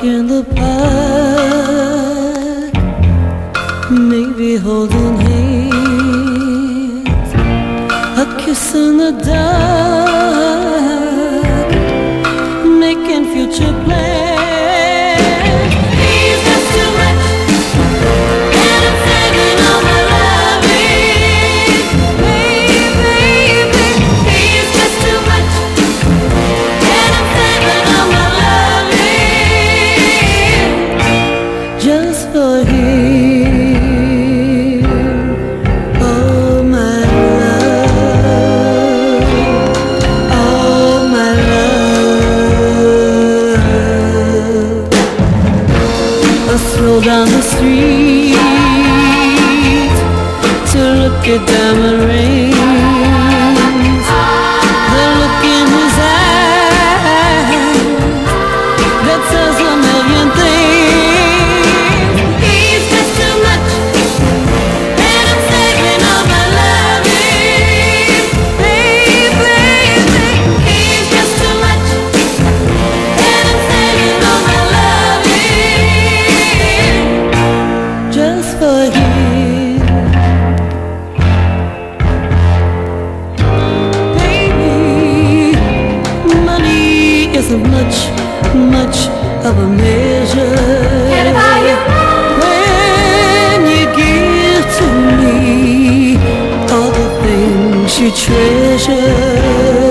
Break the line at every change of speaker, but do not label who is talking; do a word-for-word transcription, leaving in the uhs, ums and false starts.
in the park, maybe holding hands, a kiss in the dark, making future plans. He's just too much, and I'm saving all my loving. Baby, baby, he's just too much, and I'm saving all my loving just for him. All my love, all my love. A stroll down the street to look at diamond rings, the look in his eyes that says a million things. He's just too much, and I'm saving all my loving. Baby, he's just too much, and I'm saving all my loving just for him. Isn't much, much of a measure when you give to me all the things you treasure.